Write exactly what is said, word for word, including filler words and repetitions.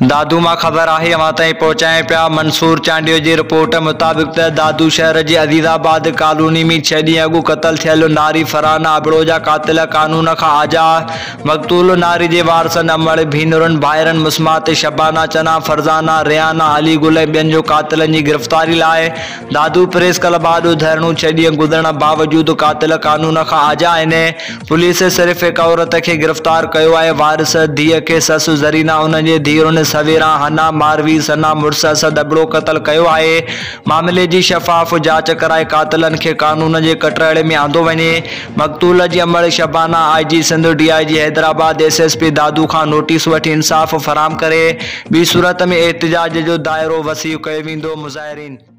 दादू मां ख़बर आहे अवां ताईं पहुचाए पिया। मंसूर चांडियो जी रिपोर्ट मुताबिक़ त दादू शहर जे अजीज़ाबाद कॉलोनी में छह ॾींहं अॻु क़तल थियल नारी फरहाना अबड़ो जा क़ातिल कानून खां आजा। मक़तूल नारी जे वारसनि अमड़ भेनरुनि भाइरनि मुस्मात शबाना चना फरज़ाना रियाना अली गुल ऐं ॿियनि जो क़ातिलनि जी गिरफ़्तारी लाइ दादू प्रेस क्लब आॾो धरणो छह ॾींहं गुज़रण बावजूदि क़ातिल कानून खां आजा आहिनि। पुलिस सिर्फ़ हिक औरत खे गिरफ़्तार कयो आहे। वारिस धीअ खे ससु ज़रीना उन जे धीअरुनि सवेरा हना मारवी सना मुड़स असद अबड़ो क़तल कयो आहे। मामले जी शफ़ाफ़ जांच कराए क़ातिलनि खे कानून जे कटड़े में आंदो वञे। मक़तूल जी अमड़ Shabana I G Sindh D I G Hyderabad S S P Dadu खां नोटिस वठी इंसाफ़ फराहम करे। ॿी सूरत में एहतिजाज जो दायरो वसी कयो वेंदो। मुज़ाहिरीन